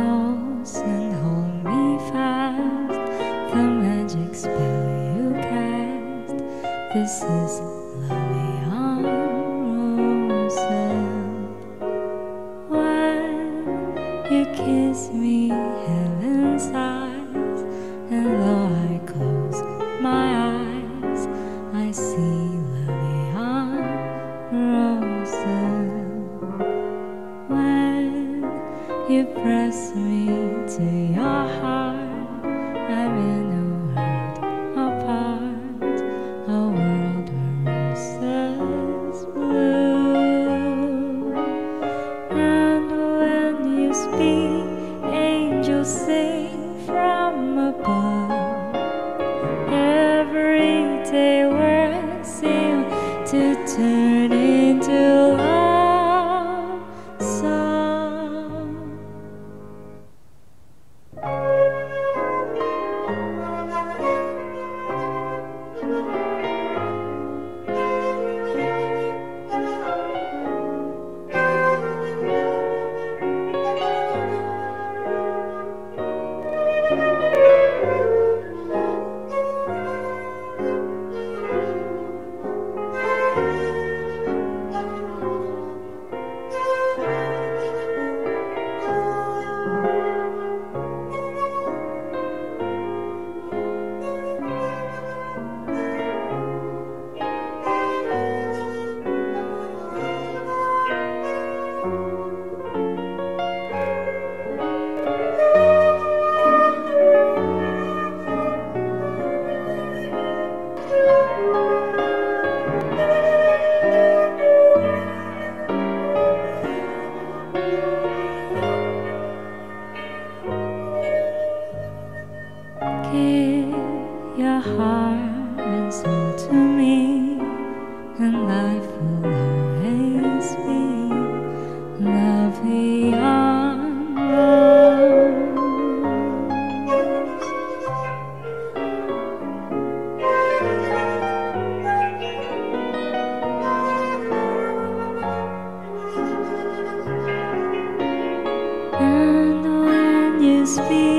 close and hold me fast. The magic spell you cast. This is love beyond roses. When you kiss me, heaven sighs, and though I close my eyes, I see love beyond roses. When you press me to your heart, I'm in a world apart, a world where roses bloom. And when you speak, angels sing from above. Everyday words seem to turn into love song. Give your heart and soul to me, and life will always be love beyond rose. And when you speak,